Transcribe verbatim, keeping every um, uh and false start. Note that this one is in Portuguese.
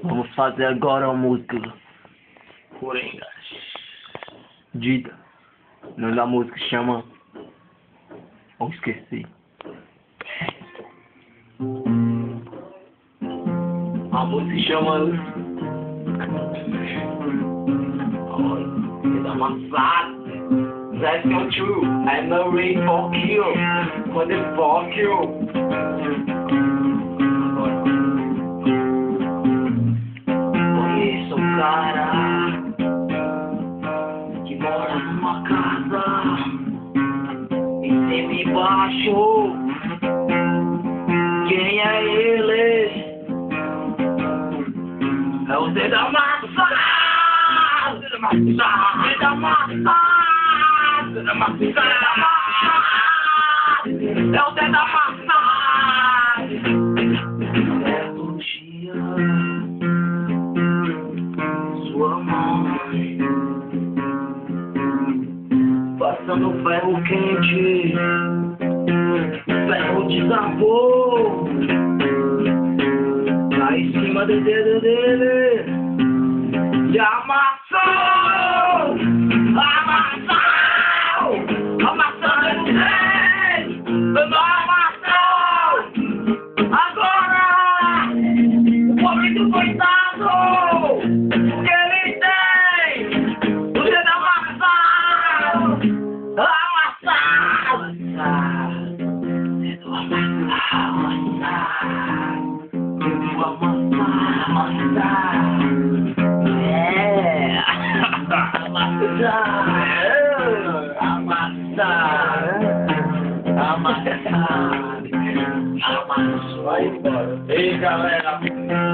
Vamos fazer agora uma música Coringa. Dita. O nome da música chama... Oh, esqueci. A música chama... Oh, it's amassado. That's not true. I'm not ready for kill. For the fuck you. Conheço um cara que mora numa casa em cima e embaixo. Quem é ele? É o Zé da Massa! Zé da Massa! Zé da Massa! Zé da Massa! Zé da Massa! É o Zé da Massa! Certo dia, sua mãe passando ferro quente, ferro desabou, lá em cima do dedo dele e amassou, amassou, amassou dedo dele, não amassou, agora o pobre do coitado, o que ele tem, o dedo amassado, amassado, amassado, dedo amassado, amassado, dedo amassado, amassado. É, amassar, amassar, amassar, amassar. Vai embora. Ei, galera.